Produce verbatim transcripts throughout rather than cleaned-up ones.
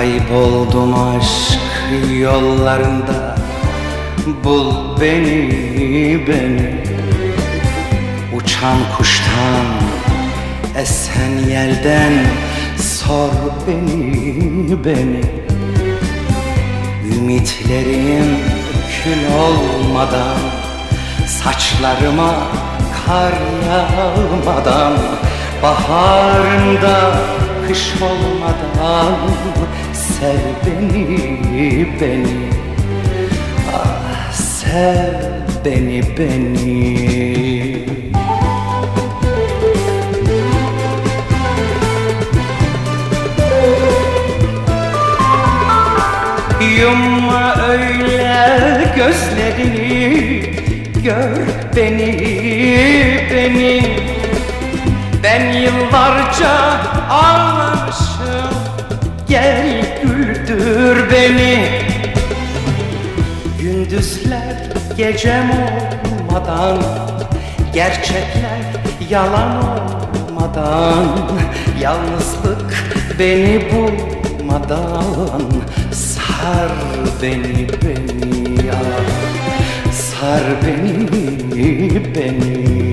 Kayboldum aşk yollarında, bul beni, beni. Uçan kuştan, esen yelden, sor beni, beni. Ümitlerim kül olmadan, saçlarıma kar yağmadan, baharında kış olmadan, sev beni, beni. Ah, sev beni, beni. Yumma öyle gözlerini, gör beni, beni. Ben yıllarca ağlamışım, gel güldür beni. Gündüzler gecem olmadan, gerçekler yalan olmadan, yalnızlık beni bulmadan, sar beni, beni ya, sar beni, beni.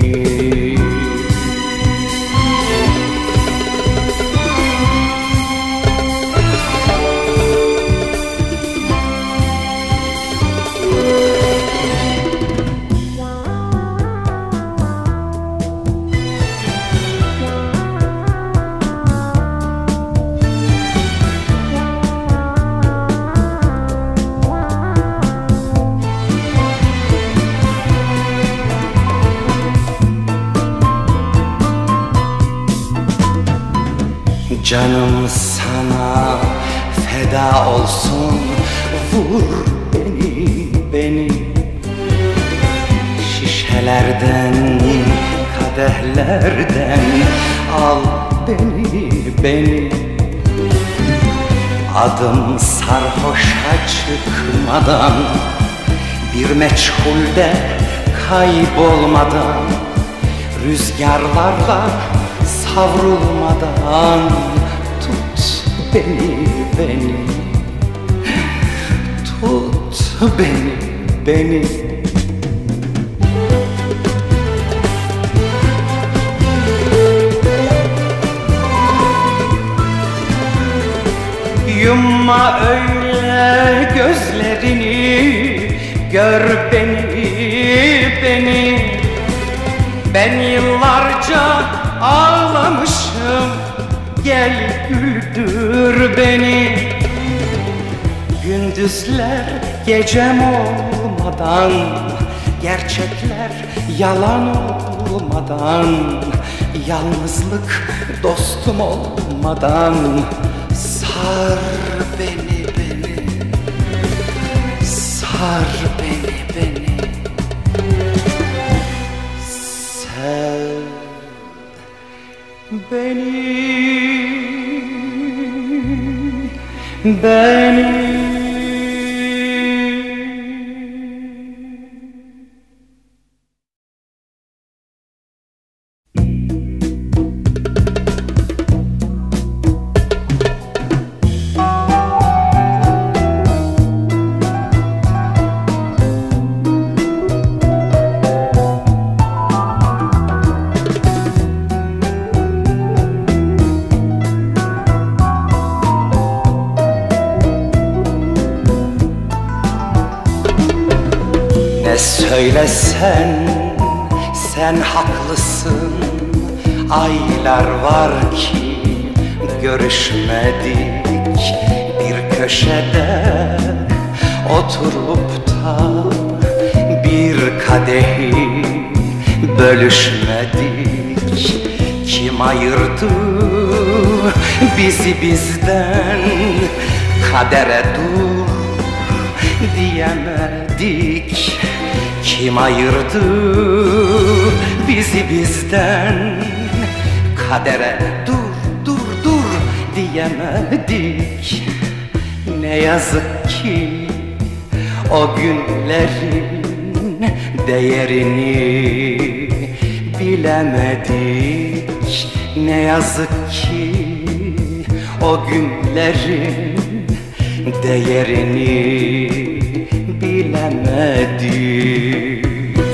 Canım sana feda olsun, vur beni, beni. Şişelerden, kadehlerden al beni, beni. Adım sarhoşa çıkmadan, bir meçhulde kaybolmadan, rüzgarlarla savrulmadan, tut beni, beni. Tut beni, beni. Yumma öyle gözlerini, gör beni, beni. Ben yıllarca ağlamışım, gel güldür beni. Gündüzler gecem olmadan, gerçekler yalan olmadan, yalnızlık dostum olmadan, sar beni, beni. Sar beni, beni. Sev beni, beni. Söylesen sen haklısın, aylar var ki görüşmedik. Bir köşede oturup da bir kadehi bölüşmedik. Kim ayırdı bizi bizden, kadere dur diyemedik. Kim ayırdı bizi bizden, kadere dur dur dur diyemedik. Ne yazık ki o günlerin değerini bilemedik. Ne yazık ki o günlerin değerini bilemedik.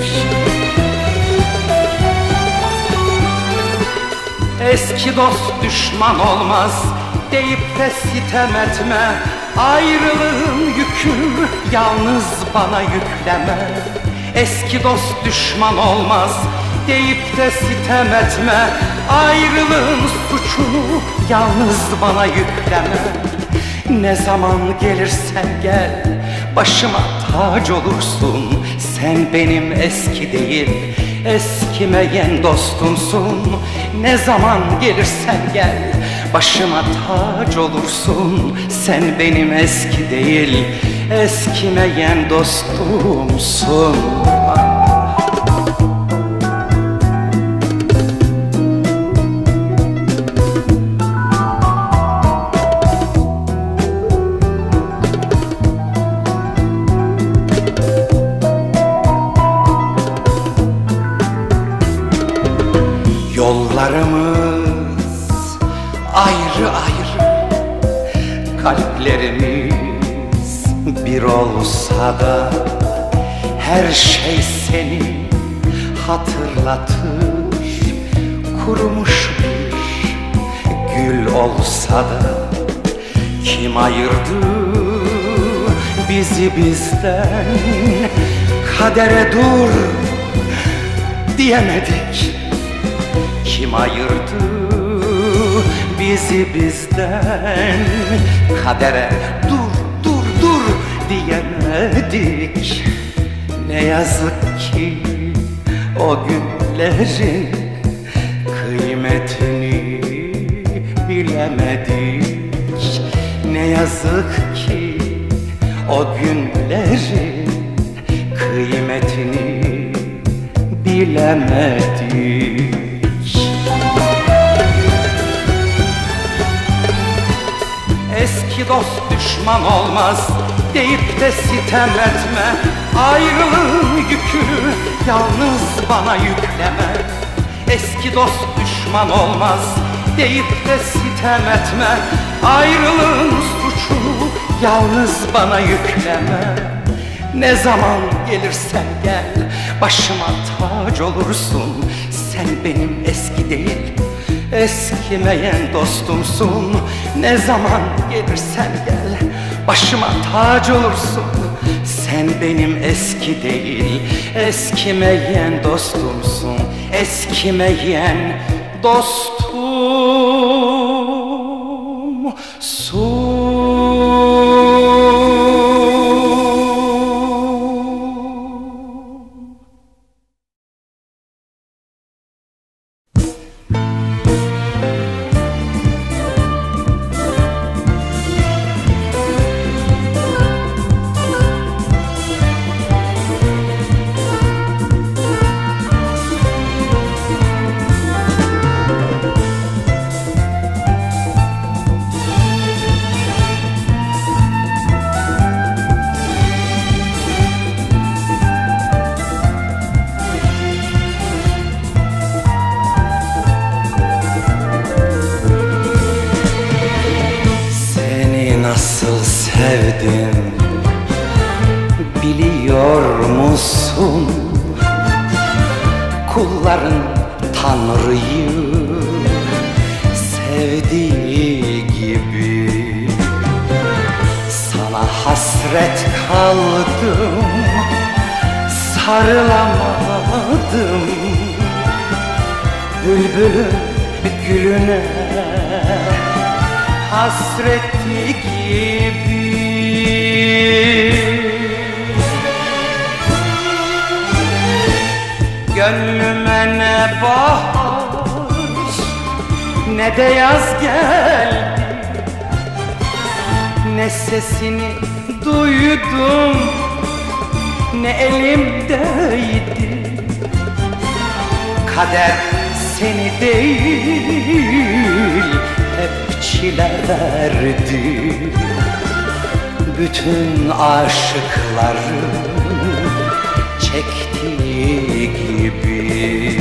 Eski dost düşman olmaz deyip de sitem etme, ayrılığın yükü yalnız bana yükleme. Eski dost düşman olmaz deyip de sitem etme, ayrılığın suçunu yalnız bana yükleme. Ne zaman gelirsen gel, başıma tac olursun. Sen benim eski değil, eskimeyen dostumsun. Ne zaman gelirsen gel, başıma tac olursun. Sen benim eski değil, eskimeyen dostumsun. Yollarımız ayrı ayrı, kalplerimiz bir olsa da her şey seni hatırlatır. Kurumuş bir gül olsa da kim ayırdı bizi bizden? Kadere dur diyemedik. Kim ayırdı bizi bizden? Kadere dur dur dur diyemedik. Ne yazık ki o günlerin kıymetini bilemedik. Ne yazık ki o günlerin kıymetini bilemedik. Eski dost düşman olmaz deyip de sitem etme, ayrılığın yükünü yalnız bana yükleme. Eski dost düşman olmaz deyip de sitem etme, ayrılığın suçunu yalnız bana yükleme. Ne zaman gelirsen gel, başıma tac olursun. Sen benim eski değil, eskimeyen dostumsun. Ne zaman gelirsen gel, başıma tac olursun. Sen benim eski değil, eskimeyen dostumsun. Eskimeyen dostumsun. Nasıl sevdim biliyor musun? Kulların Tanrı'yı sevdiği gibi sana hasret kaldım, sarılamadım. Bülbülün gülüne hasretli gibi gönlüme ne bahar ne de yaz geldi. Ne sesini duydum ne elimdeydi. Kader seni değil hep çile verdi. Bütün aşıkların çektiği gibi.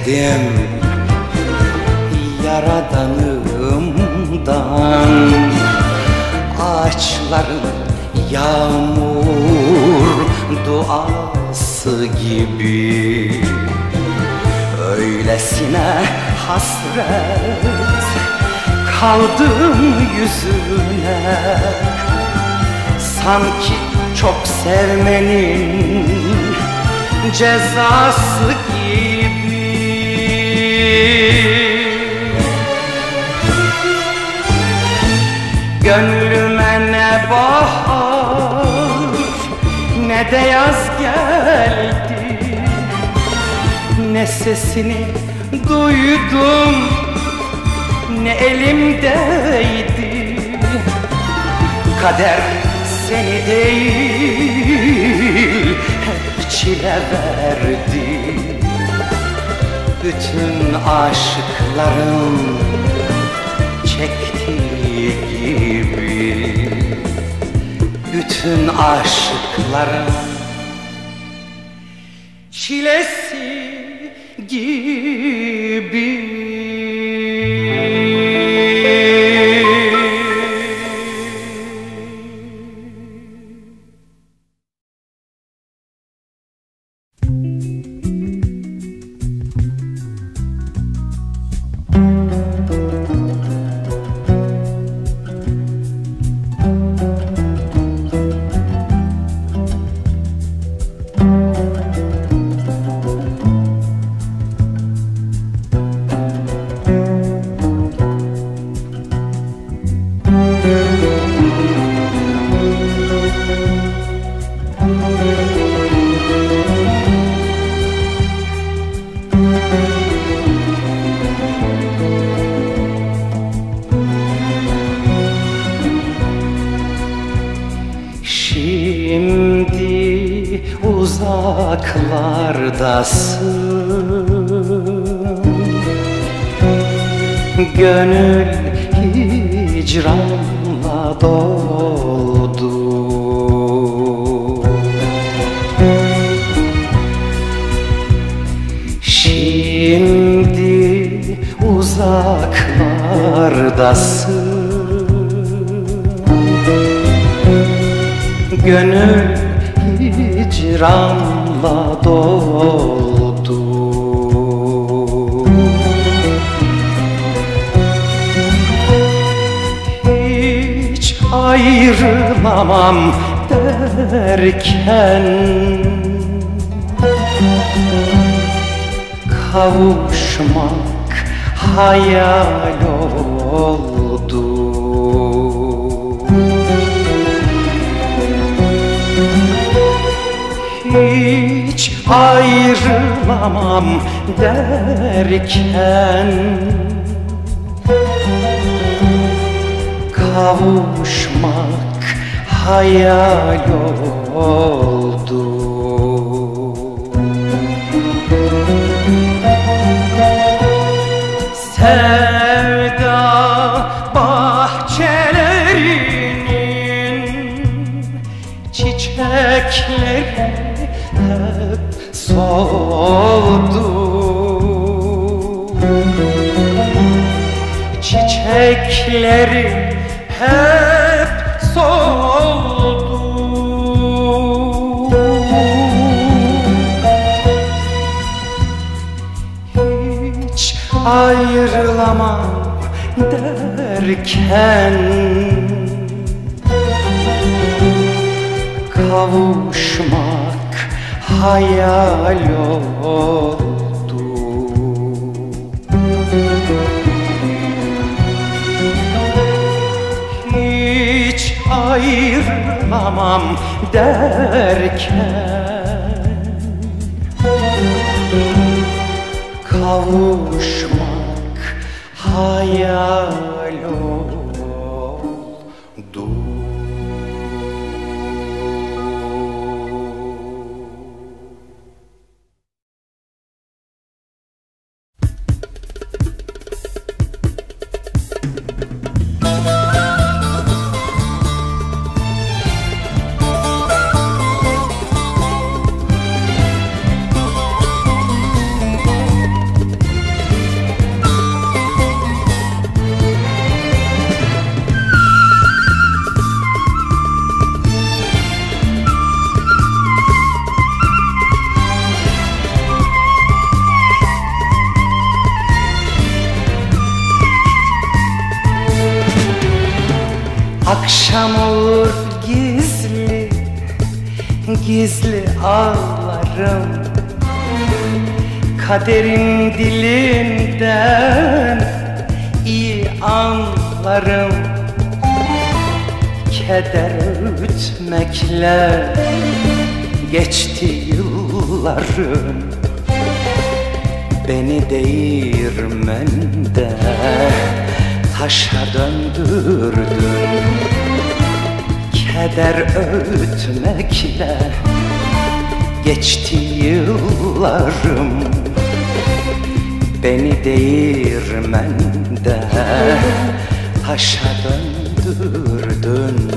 Diledim Yaradanımdan ağaçların yağmur duası gibi öylesine hasret kaldım yüzüne. Sanki çok sevmenin cezası gibi. Gönlüme ne bahar ne de yaz geldi, ne sesini duydum ne elimdeydi. Kader seni değil hep çile verdi. Bütün aşıkların çektiği gibi, bütün aşıkların çilesi gibi. Şimdi uzaklardasın, gönül hicranla doldu. Şimdi uzaklardasın, gönül hicranla doldu. Hiç ayrılamam derken kavuşmak hayal oldu. Hiç ayrılamam derken kavuşmak hayal oldu. Sevda bahçelerinin çiçekleri hep soldu. Çiçekleri hep soldu. Hiç ayrılamam derken kavuşmak hayal oldu. Hiç ayrılamam derken kavuşmak hayal oldu. Akşam olur gizli, gizli ağlarım. Kaderin dilinden iyi anlarım. Keder öğütmekle geçti yıllarım. Beni değirmende taşa döndürdün. Keder öğütmekle geçti yıllarım. Beni değirmende taşa döndürdün.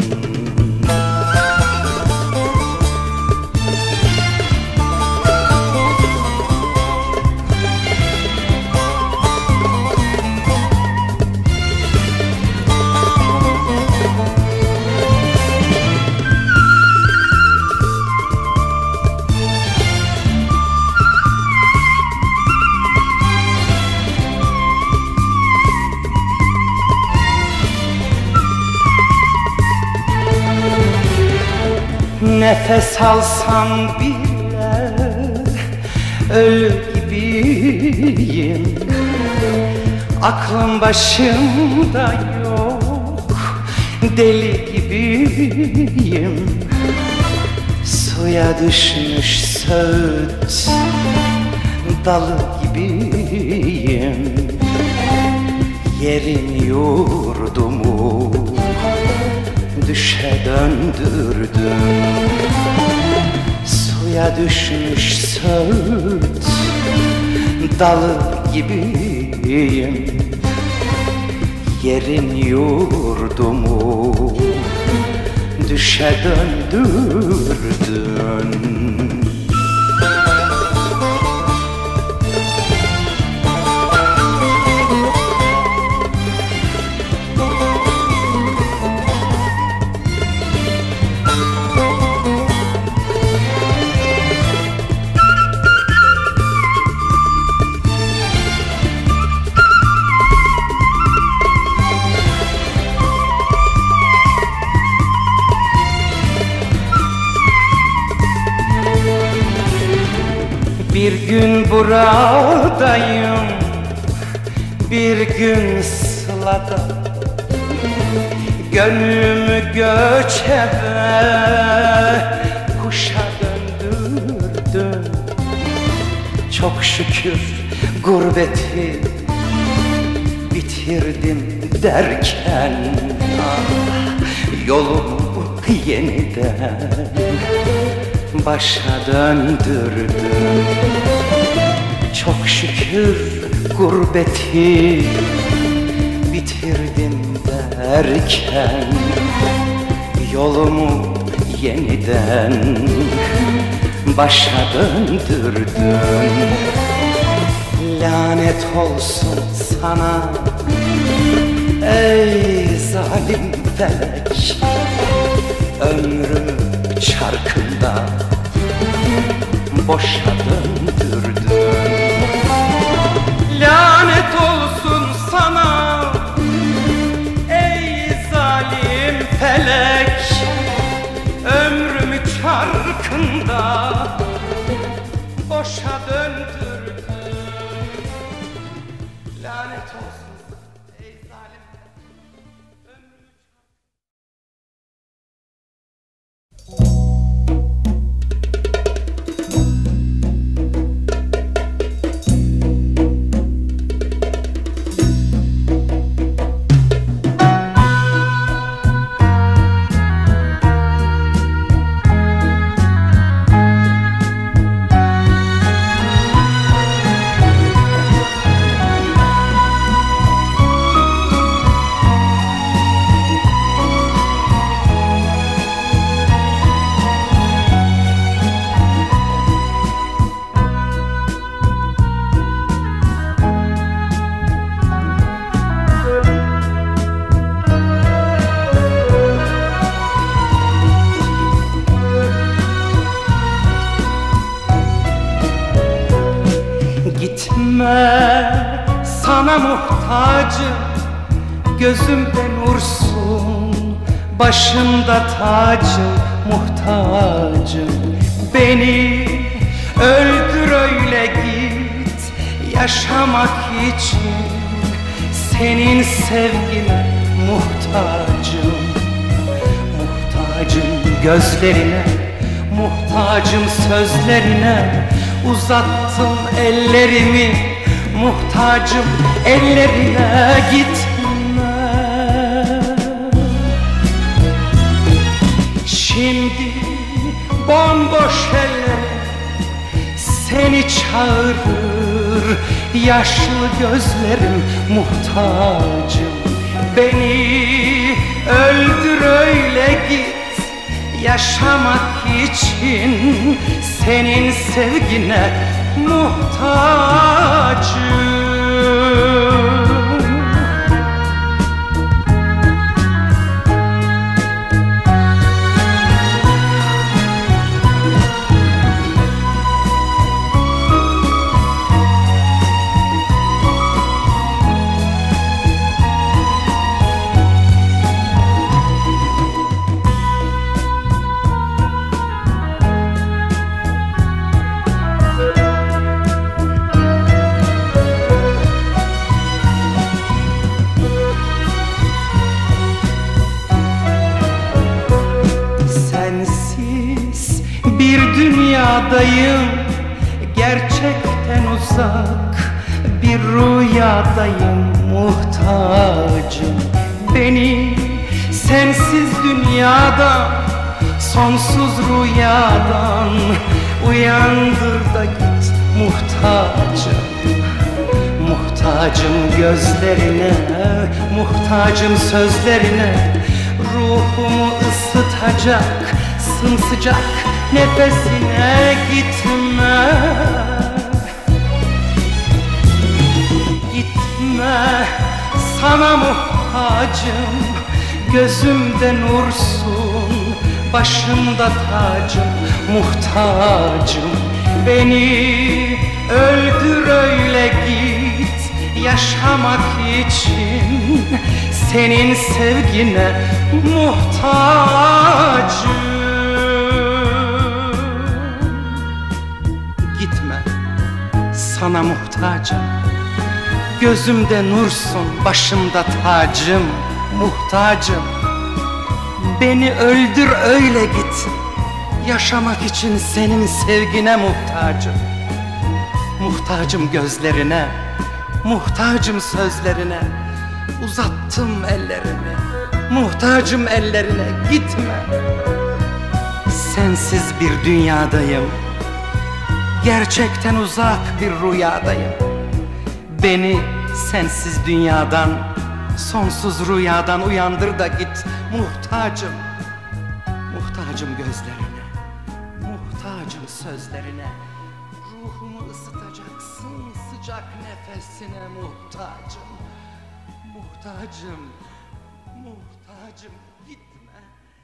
Nefes alsam bile ölü gibiyim. Aklım başımda yok, deli gibiyim. Suya düşmüş söğüt dalı gibiyim. Yerin yurdumu düşe döndürdüm. Suya düşmüş söğüt dalı gibiyim. Yerin yurdumu düşe döndürdün. Bir gün buradayım, bir gün Sıla'da. Gönlümü göçebe kuşa döndürdüm. Çok şükür gurbeti bitirdim derken ah, yolumu yeniden başa döndürdüm. Çok şükür gurbeti bitirdim derken yolumu yeniden başa döndürdüm. Lanet olsun sana ey zalim felek, ömrümü çarkında boşa döndürdün. Lanet olsun sana ey zalim felek, ömrümü çarkında boşa döndürdün. Lanet olsun ey zalim sana muhtacım, gözümden ursun başımda tacım, muhtacım. Beni öldür öyle git, yaşamak için senin sevgine muhtacım. Muhtacım gözlerine, muhtacım sözlerine, uzattım ellerimi, muhtacım ellerine. Gitme. Şimdi bomboş eller seni çağırır, yaşlı gözlerim, muhtacım. Beni öldür öyle git, yaşamak için senin sevgine muhtacım. Bir dünyadayım, gerçekten uzak bir rüyadayım, muhtacım. Beni sensiz dünyadan, sonsuz rüyadan uyandır da git, muhtacım. Muhtacım gözlerine, muhtacım sözlerine, ruhumu ısıtacak sımsıcak nefesine. Gitme, gitme, sana muhtacım. Gözümde nursun, başımda tacım, muhtacım. Beni öldür öyle git, yaşamak için senin sevgine muhtacım. Gitme, sana muhtacım. Gözümde nursun, başımda tacım, muhtacım. Beni öldür öyle git, yaşamak için senin sevgine muhtacım. Muhtacım gözlerine, muhtacım sözlerine, uzattım ellerimi, muhtacım ellerine. Gitme. Sensiz bir dünyadayım, gerçekten uzak bir rüyadayım. Beni sensiz dünyadan, sonsuz rüyadan uyandır da git, muhtacım. Muhtacım gözlerine, muhtacım sözlerine, ruhumu ısıtacaksın sıcak nefesine, muhtacım. Muhtacım, muhtacım. Gitme.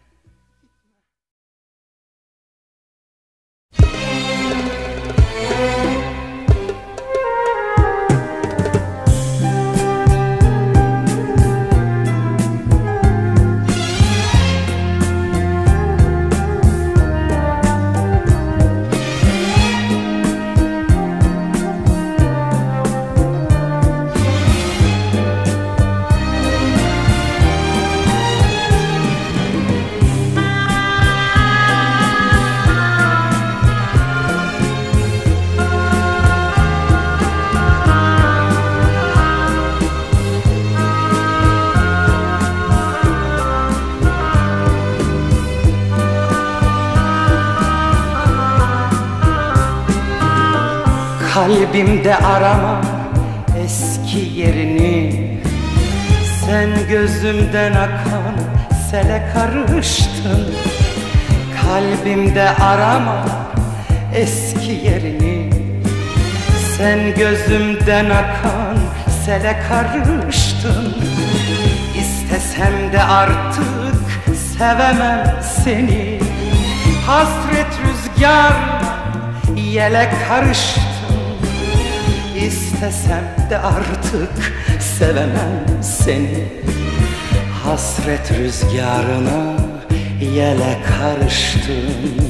Kalbimde arama eski yerini, sen gözümden akan sele karıştın. Kalbimde arama eski yerini, sen gözümden akan sele karıştın. İstesem de artık sevemem seni, hasret rüzgar yele karıştın. İstesem de artık sevemem seni, hasret rüzgarına yele karıştın.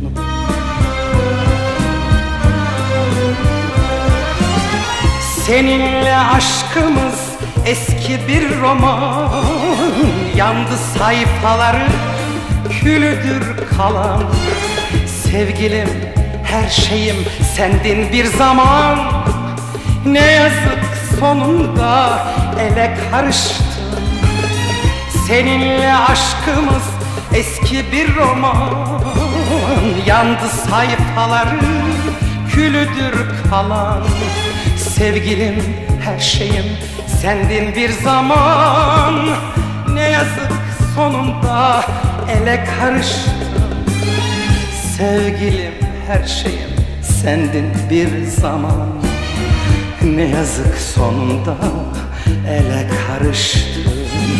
Seninle aşkımız eski bir roman, yandı sayfaları, külüdür kalan. Sevgilim, her şeyim sendin bir zaman. Ne yazık sonunda ele karıştın. Seninle aşkımız eski bir roman, yandı sayfaları, külüdür kalan. Sevgilim, her şeyim sendin bir zaman. Ne yazık sonunda ele karıştın. Sevgilim, her şeyim sendin bir zaman. Ne yazık sonunda ele karıştın.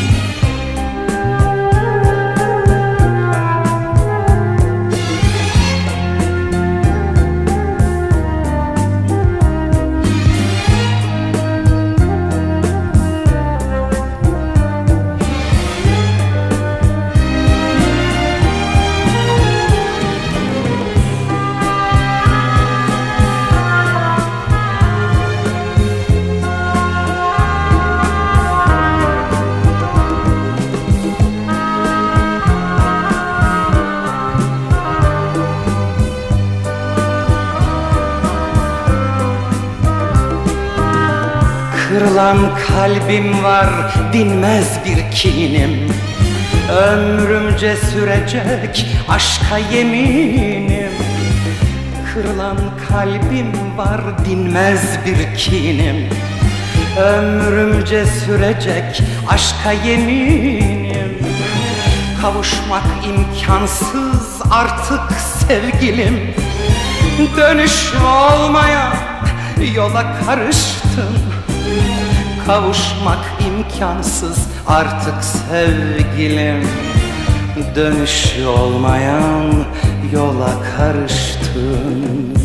Kırılan kalbim var, dinmez bir kinim. Ömrümce sürecek aşka yeminim. Kırılan kalbim var, dinmez bir kinim. Ömrümce sürecek aşka yeminim. Kavuşmak imkansız artık sevgilim. Dönüş olmayan yola karıştın. Kavuşmak imkansız artık sevgilim. Dönüş olmayan yola karıştın.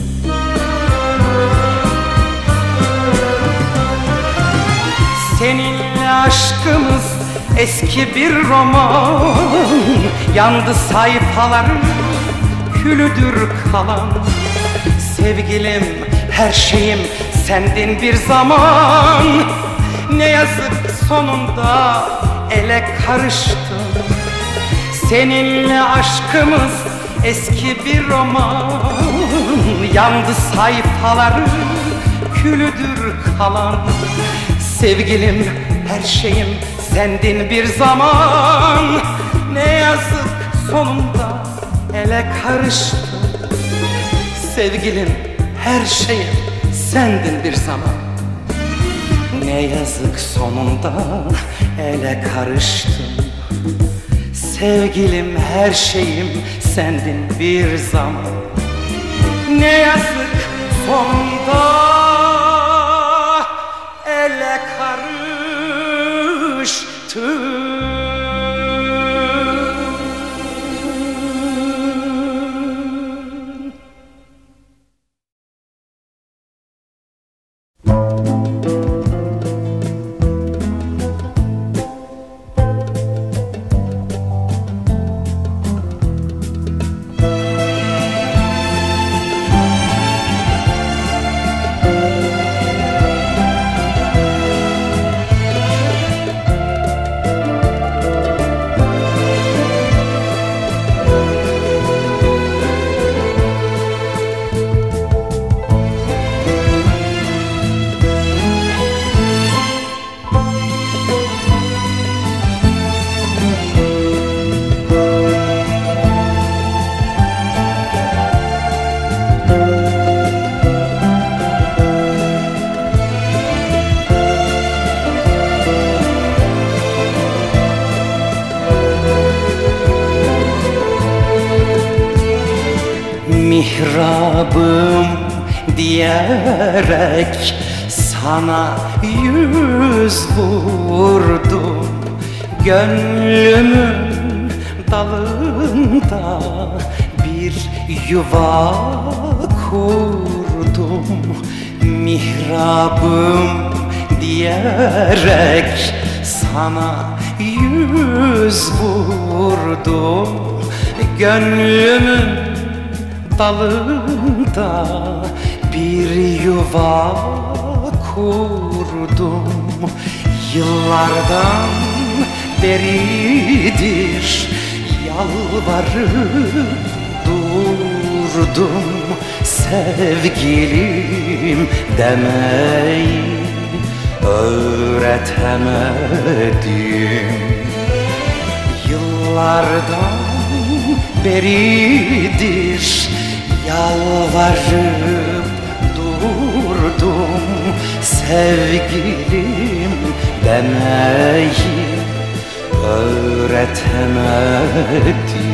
Seninle aşkımız eski bir roman, yandı sayfaları, külüdür kalan. Sevgilim, her şeyim sendin bir zaman. Ne yazık sonunda ele karıştın. Seninle aşkımız eski bir roman, yandı sayfaları, külüdür kalan. Sevgilim, her şeyim sendin bir zaman. Ne yazık sonunda ele karıştın. Sevgilim, her şeyim sendin bir zaman. Ne yazık sonunda ele karıştın. Sevgilim, her şeyim sendin bir zaman. Ne yazık sonunda ele karıştın. Mihrabım diyerek sana yüz vurdum. Gönlümün dalında bir yuva kurdum. Mihrabım diyerek sana yüz vurdum. Gönlümün dalında bir yuva kurdum. Yıllardan beridir yalvarıp durdum. Sevgilim demeyi öğretemedim. Yıllardan beridir yalvarıp durdum. Sevgilim demeyi öğretemedim.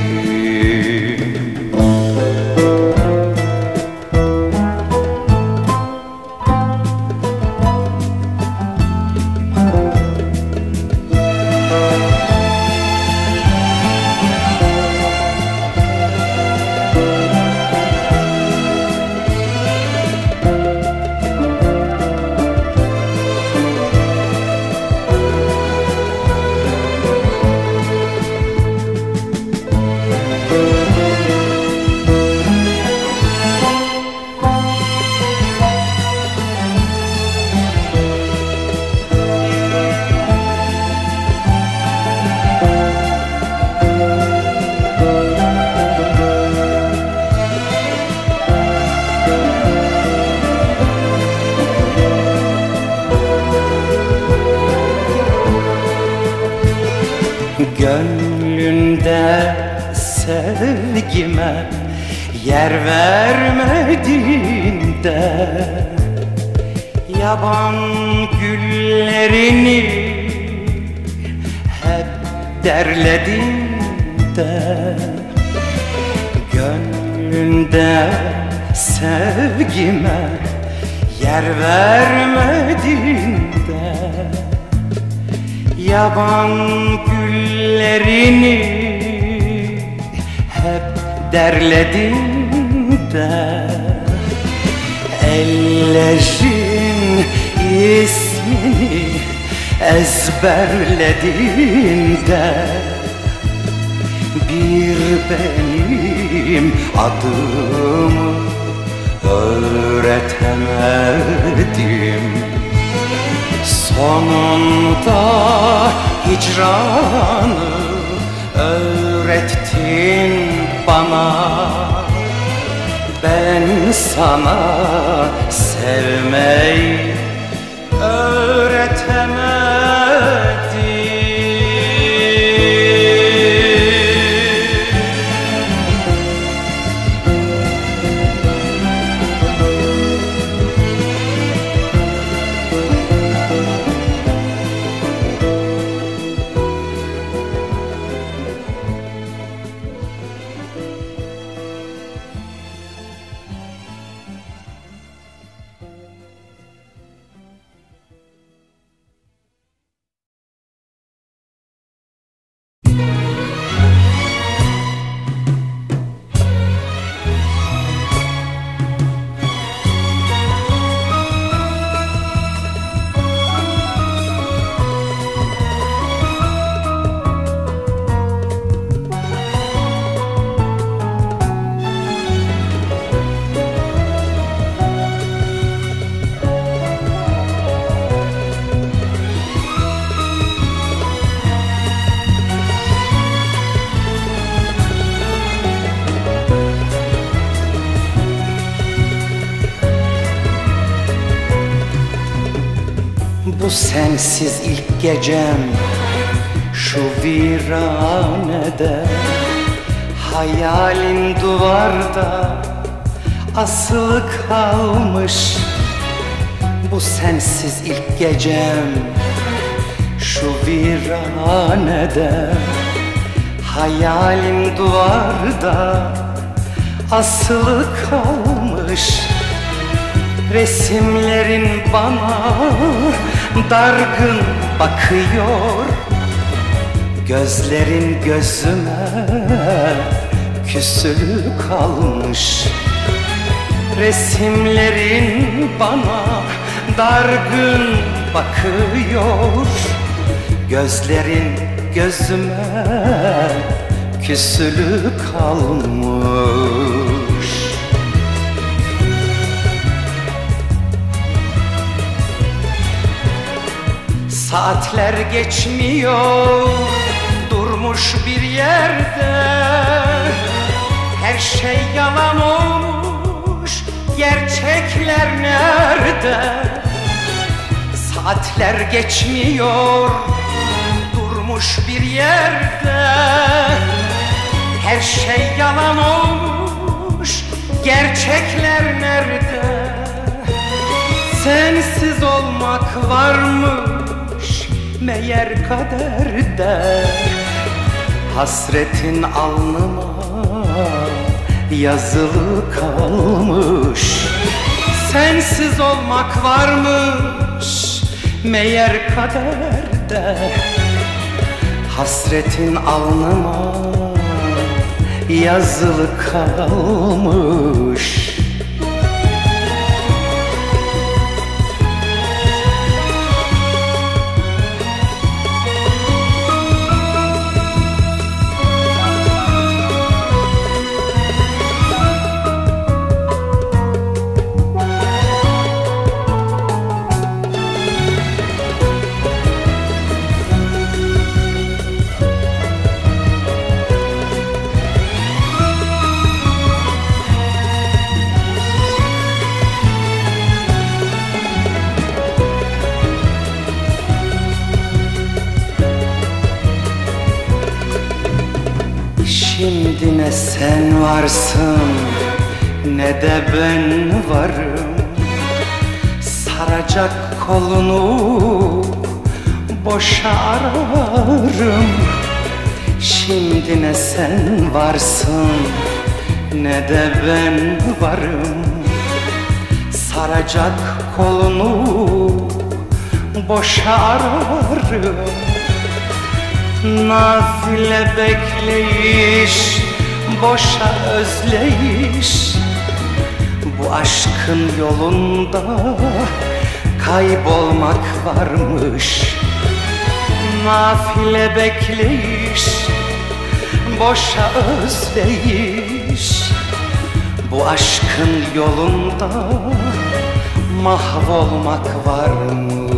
Gönlünde sevgime yer vermedin de, yaban güllerini hep derledin de. Gönlünde sevgime yer vermedin de, yaban güllerini hep derledin de. Ellerin ismini ezberledin de, bir benim adımı öğretemedim. Sonunda hicranı öğrettin bana. Ben sana sevmeyi öğretemedim. Bu sensiz ilk gecem şu viranede, hayalin duvarda asılı kalmış. Bu sensiz ilk gecem şu viranede, hayalin duvarda asılı kalmış. Resimlerin bana dargın bakıyor, gözlerin gözüme küsülü kalmış. Resimlerin bana dargın bakıyor, Gözlerin gözüme küsülü kalmış. Saatler geçmiyor, durmuş bir yerde. Her şey yalan olmuş, gerçekler nerede? Saatler geçmiyor, durmuş bir yerde. Her şey yalan olmuş, gerçekler nerede? Sensiz olmak varmış meğer kaderde. Hasretin alnıma yazılı kalmış. Sensiz olmak varmış meğer kaderde. Hasretin alnıma yazılı kalmış. Şimdi ne sen varsın ne de ben varım. Saracak kolunu boşa ararım. Şimdi ne sen varsın ne de ben varım. Saracak kolunu boşa ararım. Nafile bekleyiş, boşa özleyiş. Bu aşkın yolunda kaybolmak varmış. Nafile bekleyiş, boşa özleyiş. Bu aşkın yolunda mahvolmak varmış.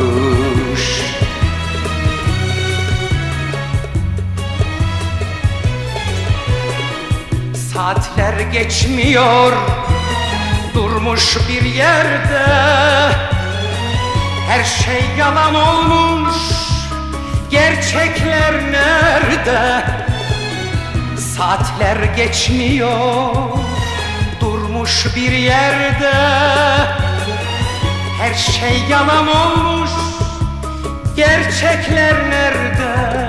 Saatler geçmiyor, durmuş bir yerde. Her şey yalan olmuş, gerçekler nerede? Saatler geçmiyor, durmuş bir yerde. Her şey yalan olmuş, gerçekler nerede?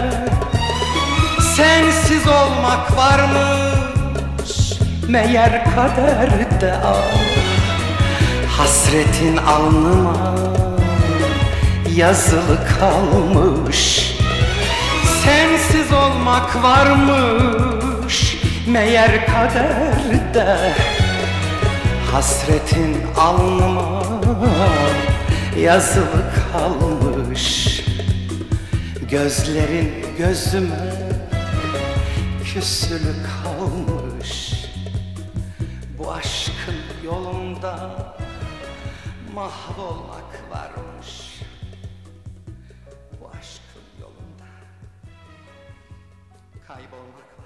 Sensiz olmak varmış meğer kaderde. Ah, hasretin alnıma yazılı kalmış. Sensiz olmak varmış meğer kaderde. Hasretin alnıma yazılı kalmış. Gözlerin gözüme küsülü kalmış. Bu aşkın yolunda mahvolmak varmış. Bu aşkın yolunda kaybolmak varmış.